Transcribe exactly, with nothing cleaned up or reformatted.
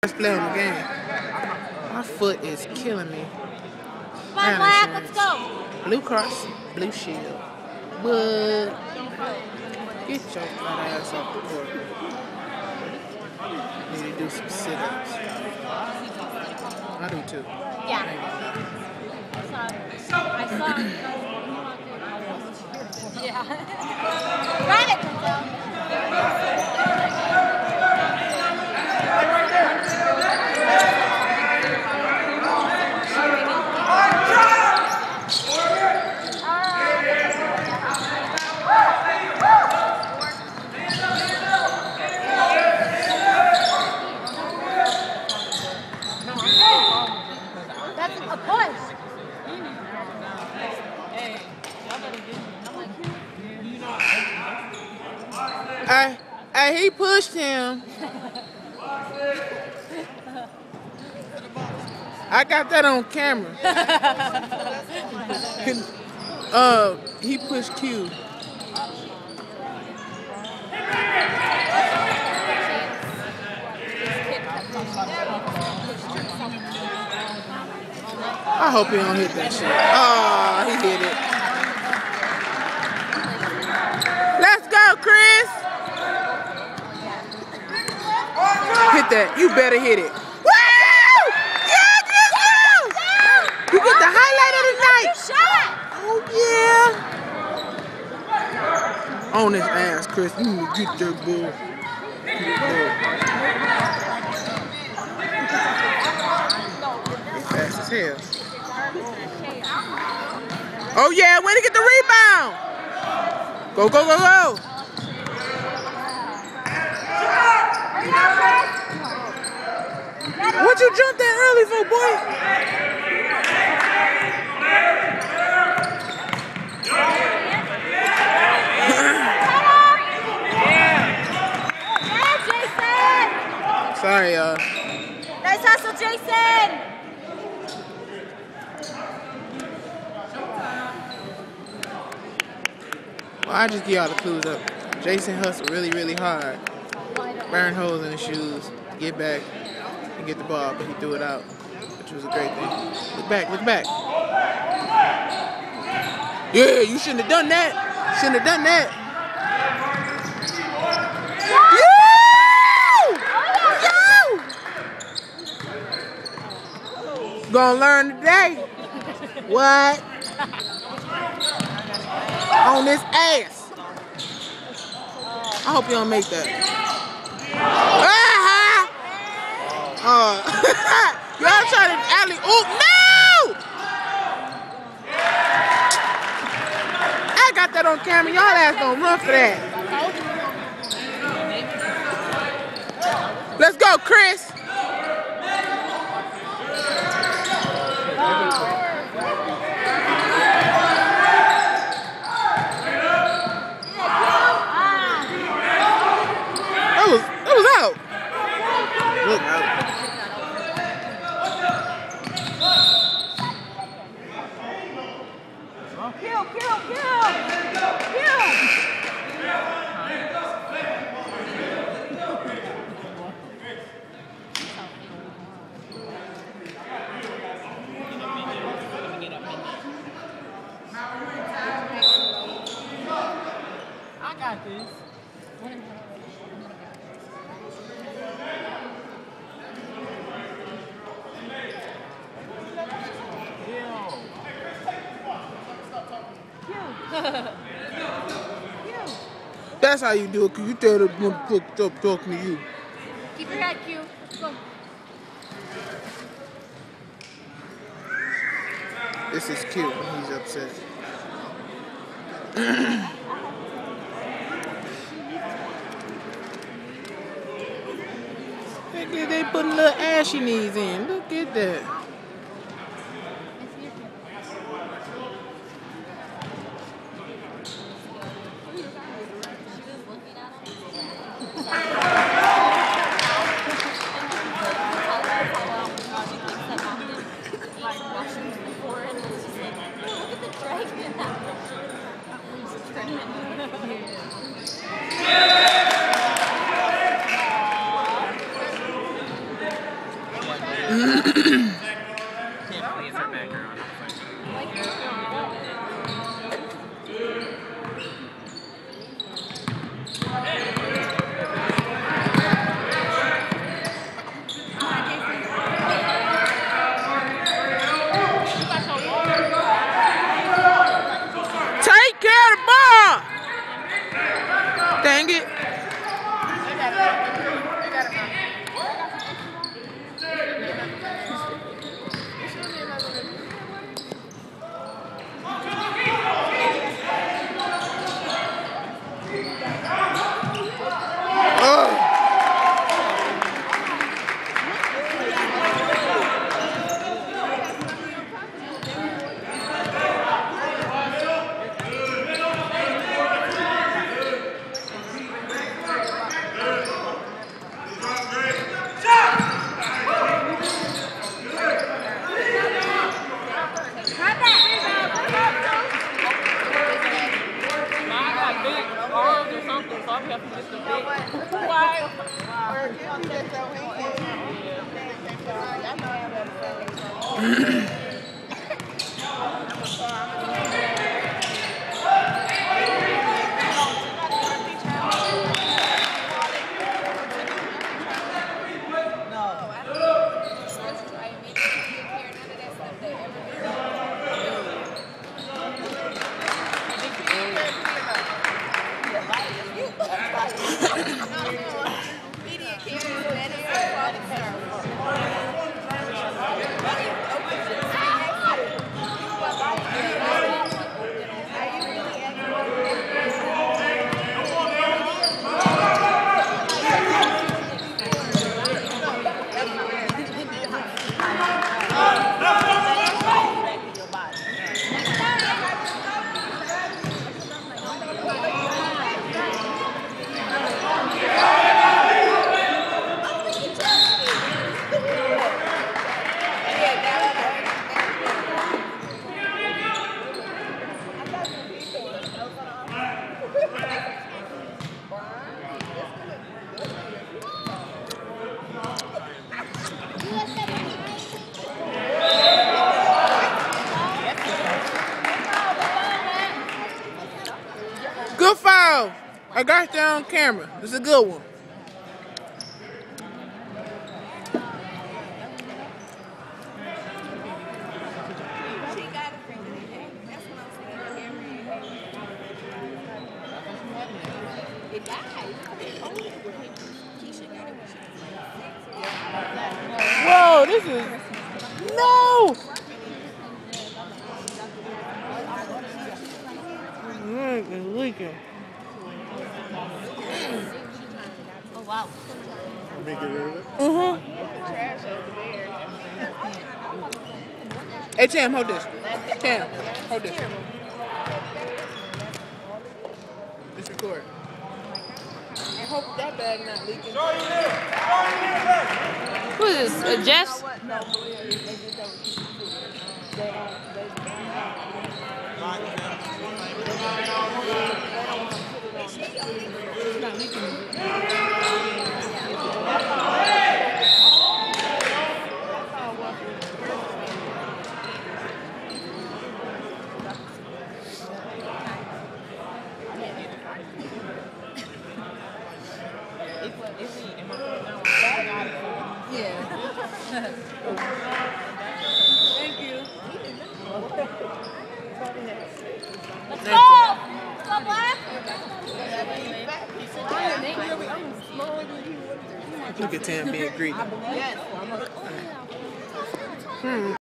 Let's play on the game. My foot is killing me. Black flag, let's go. Blue Cross, Blue Shield. But get your fat ass off the court. Need to do some sit-ups. I do too. Yeah. I saw. Yeah. Drive it, that's a push. I, I, he pushed him. I got that on camera. uh, he pushed Q. I hope he don't hit that shit. Oh, he hit it. Let's go, Chris. Hit that. You better hit it. Woo! Yeah, Chris, you! You get the highlight of the night. Shot. Oh, yeah. On his ass, Chris. You need to get that ball. Get that ball. Fast as hell. Oh yeah, way to get the rebound! Go, go, go, go! What you jumped that early for, boy? Sorry, y'all. Nice hustle, Jason! Well, I just give y'all the clues up. Jason hustled really, really hard. Burn holes in his shoes, get back, and get the ball, but he threw it out, which was a great thing. Look back, look back. Yeah, you shouldn't have done that. Shouldn't have done that. Yo! Yo! Gonna learn today. What? On this ass. I hope you don't make that. Ah! Uh, y'all trying to alley oop. No! I got that on camera. Y'all ass gonna run for that. Let's go, Chris. Look out. Kill, kill, kill! Kill! I got this. That's how you do it, cause you tell them to stop talking to you. Keep your head, Q. Go. This is cute when he's upset. Look at they putting little ashy knees in. Look at that. Good foul. I got that on camera. It's a good one. Whoa, this is no. Mm, it's leaking. Oh, wow. Mm-hmm. Hey, Tam, hold this. Tam, hold this. Just record. I hope that bag not leaking. Who is this? Uh, Jeff's? It's not leaking. Thank you. Let's go! Let's go, Black! Look at Tam being greedy. Hmm.